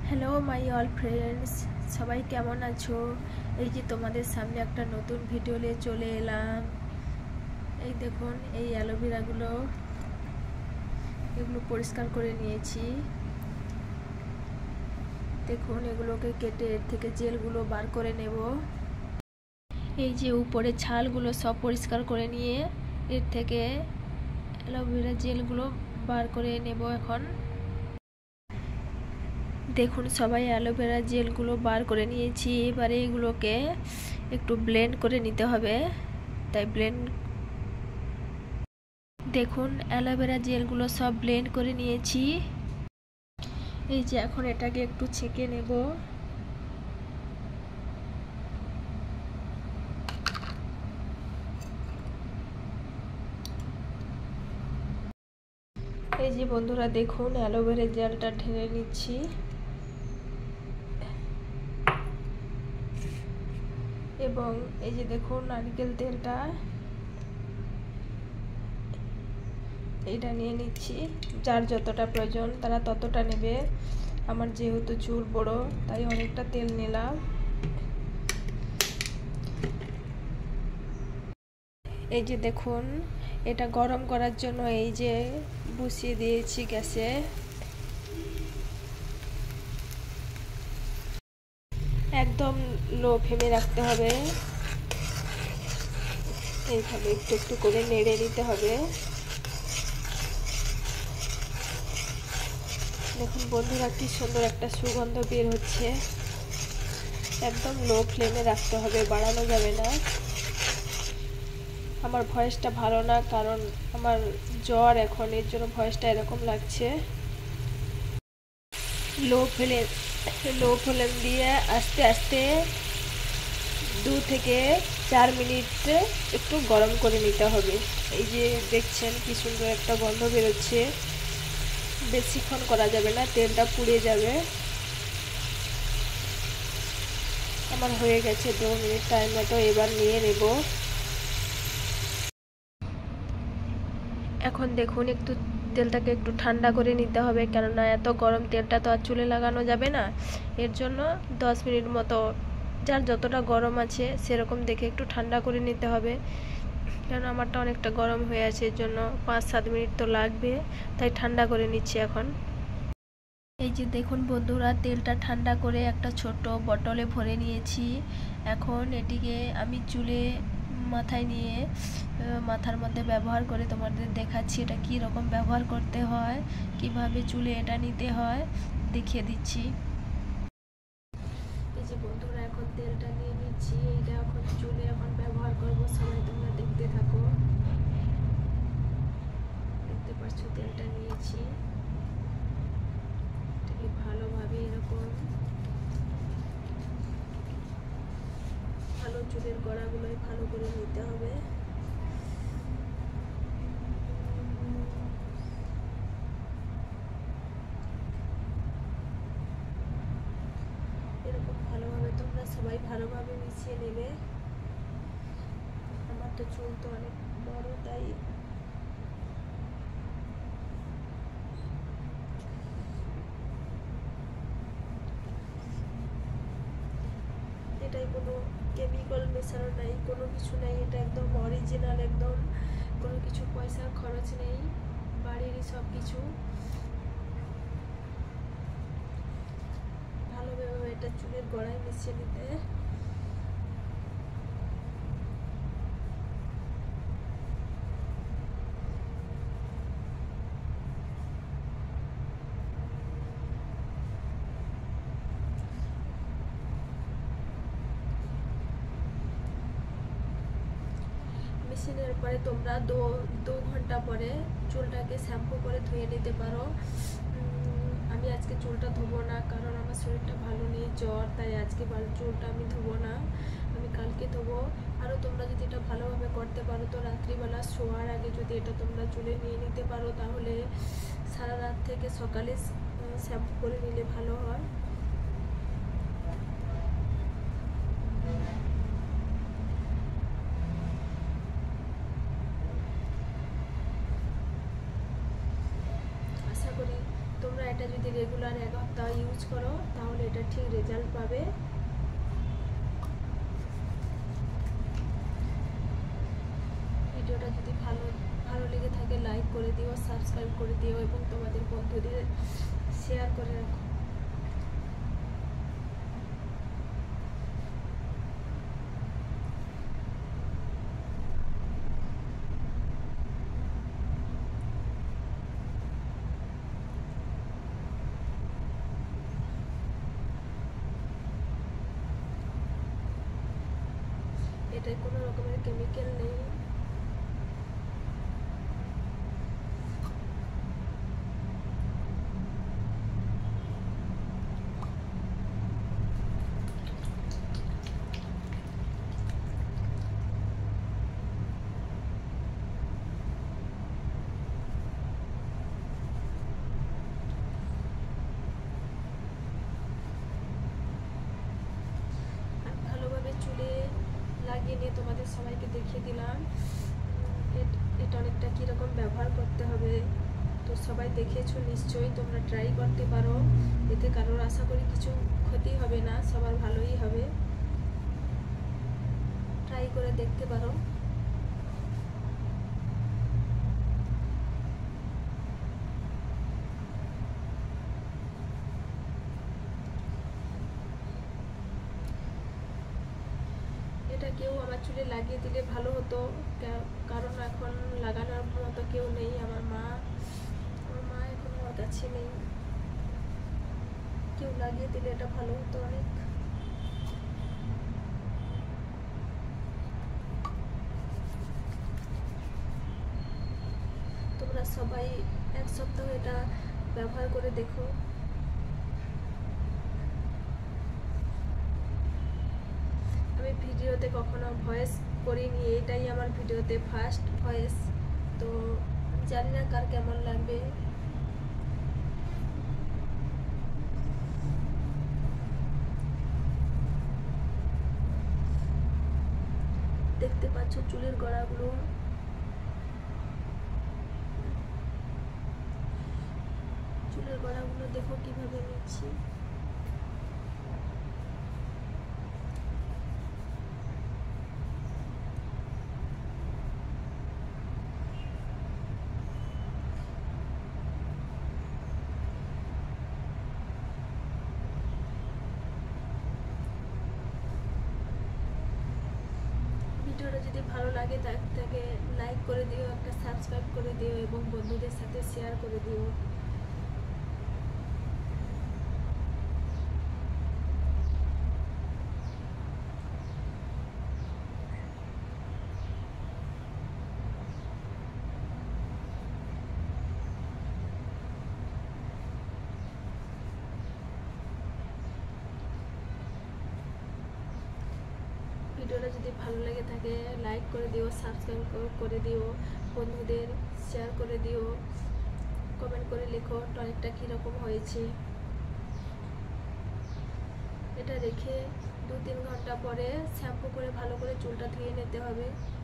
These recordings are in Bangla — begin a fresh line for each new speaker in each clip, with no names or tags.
হ্যালো মাই অল ফ্রেন্ডস, সবাই কেমন আছো? এই যে তোমাদের সামনে একটা নতুন ভিডিও নিয়ে চলে এলাম। এই দেখুন, এই অ্যালোভেরাগুলো এগুলো পরিষ্কার করে নিয়েছি। দেখুন, এগুলোকে কেটে এর থেকে জেলগুলো বার করে নেব। এই যে উপরে ছালগুলো সব পরিষ্কার করে নিয়ে এর থেকে অ্যালোভেরা জেলগুলো বার করে নেব এখন। দেখুন সবাই, অ্যালোভেরা জেলগুলো বার করে নিয়েছি। এবারে এগুলোকে একটু ব্লেন্ড করে নিতে হবে। তাই দেখুন অ্যালোভেরা জেলগুলো সব ব্লেন্ড করে নিয়েছি। এই যে এখন এটাকে একটু ছেঁকে নেব। এই যে বন্ধুরা দেখুন, অ্যালোভেরা জেলটা ঢেলে নিচ্ছি। এবং এই যে দেখুন নারকেল তেলটা, এইটা নিয়ে নিচ্ছি। যার যতটা প্রয়োজন তারা ততটা নেবে। আমার যেহেতু চুল বড় তাই অনেকটা তেল নিলাম। এই যে দেখুন, এটা গরম করার জন্য এই যে বসিয়ে দিয়েছি গ্যাসে। একদম লো ফ্লেমে রাখতে হবে। এইভাবে একটু একটু করে নেড়ে নিতে হবে। দেখুন বন্ধুরা, কি সুন্দর একটা সুগন্ধ বের হচ্ছে। একদম লো ফ্লেমে রাখতে হবে, বাড়ানো যাবে না। আমার ভয়েসটা ভালো না, কারণ আমার জ্বর এখন, এর জন্য ভয়েসটা এরকম লাগছে। লো ফ্লেম দিয়ে আস্তে আস্তে 2 থেকে 4 মিনিট একটু গরম করে নিতে হবে। এই যে দেখছেন কি সুন্দর একটা গন্ধ বেরোচ্ছে। বেশিক্ষণ করা যাবে না, তেলটা পুড়ে যাবে। আমার হয়ে গেছে 2 মিনিট টাইম মতো। এবার নিয়ে নেব। এখন দেখুন, তেলটাকে একটু ঠান্ডা করে নিতে হবে, কেননা এত গরম তেলটা তো আর চুলে লাগানো যাবে না। এর জন্য 10 মিনিট মতো, যার যতটা গরম আছে সেরকম দেখে একটু ঠান্ডা করে নিতে হবে। কারণ আমারটা অনেকটা গরম হয়ে আছে, এর জন্য 5-7 মিনিট তো লাগবে। তাই ঠান্ডা করে নিচ্ছি এখন। এই যে দেখুন বন্ধুরা, তেলটা ঠান্ডা করে একটা ছোট বটলে ভরে নিয়েছি। এখন এটিকে আমি চুলে মাথায় নিয়ে মাথার মধ্যে ব্যবহার করে তোমাদের দেখাচ্ছি এটা কি রকম ব্যবহার করতে হয়, কিভাবে চুলে এটা নিতে হয় দেখিয়ে দিচ্ছি। এই যে বন্ধুরা, এখন তেলটা নিয়ে নিচ্ছি। এইটা এখন চুলে এখন ব্যবহার করব। সবাই তোমরা দেখতে থাকো। দেখতে পাচ্ছ তেলটা নিয়েছি। এটাকে ভালোভাবে এরকম ভালো চুলের গোড়াগুলোই ভালো করে নিতে হবে। এরকম ভালোভাবে তোমরা সবাই ভালোভাবে মিশিয়ে নেবে। আমার তো চুল তো অনেক বড়, তাই এটাই কোনো কেমিক্যাল মেশানো নাই, কোনো কিছু নাই। এটা একদম অরিজিনাল, একদম কোনো কিছু পয়সার খরচ নেই, বাড়িরই সব কিছু। ভালোভাবে এটা চুলের গোড়ায় মিশিয়ে নিতে। মেশিনের পরে তোমরা দু ঘন্টা পরে চুলটাকে শ্যাম্পু করে ধুয়ে নিতে পারো। আমি আজকে চুলটা ধোবো না, কারণ আমার শরীরটা ভালো নেই, জ্বর, তাই আজকে চুলটা আমি ধোবো না, আমি কালকে ধোবো। আরও তোমরা যদি এটা ভালোভাবে করতে পারো তো রাত্রিবেলা শোয়ার আগে যদি এটা তোমরা চুলে নিয়ে নিতে পারো, তাহলে সারা রাত থেকে সকালে শ্যাম্পু করে নিলে ভালো হয়। আশা করি তোমরা এটা যদি রেগুলার রেগুলার 1 সপ্তাহ ইউজ করো, তাহলে এটা ঠিক রেজাল্ট পাবে। ভিডিওটা যদি ভালো লেগে থাকে লাইক করে দিও, সাবস্ক্রাইব করে দিও এবং তোমাদের বন্ধুদের শেয়ার করে রাখো। এটায় কোনো রকমের কেমিক্যাল নেই। ভালোভাবে চুলে লাগিয়ে নিয়ে তোমাদের সবাইকে দেখিয়ে দিলাম এটা অনেকটা কীরকম ব্যবহার করতে হবে। তো সবাই দেখেছো নিশ্চয়ই, তোমরা ট্রাই করতে পারো, এতে কারোর আশা করি কিছু ক্ষতি হবে না, সবার ভালোই হবে। ট্রাই করে দেখতে পারো। এটা কেউ আমার চুলে লাগিয়ে দিলে ভালো হতো, কারণ এখন লাগানোর মতো কেউ নেই। আমার মা এখন আমার কাছে নেই, কেউ লাগিয়ে দিলে এটা ভালো হতো অনেক। তোমরা সবাই 1 সপ্তাহ এটা ব্যবহার করে দেখো। আমি ভিডিওতে কখনো ভয়েস করিনি, এটাই আমার ভিডিওতে ফার্স্ট ভয়েস, তো জানি না কার কেমন লাগবে। দেখতে পাচ্ছ চুলের গোড়াগুলো, দেখো কিভাবে নিচ্ছি। ভিডিওটা যদি ভালো লাগে তাকে লাইক করে দিও, একটা সাবস্ক্রাইব করে দিও এবং বন্ধুদের সাথে শেয়ার করে দিও। ভিডিওটা যদি ভালো লেগে থাকে লাইক করে দিও, সাবস্ক্রাইব করে দিও, বন্ধুদের শেয়ার করে দিও, কমেন্ট করে লেখো টনিকটা কীরকম হয়েছে। এটা রেখে 2-3 ঘন্টা পরে শ্যাম্পু করে ভালো করে চুলটা ধুয়ে নিতে হবে।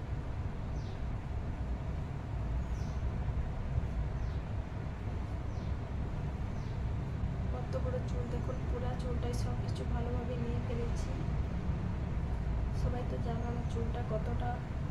কত বড় চুল দেখুন, পুরা চুলটাই সব কিছু ভালোভাবে নিয়ে ফেলেছি। সবাই তো জানো আমার চুলটা কতটা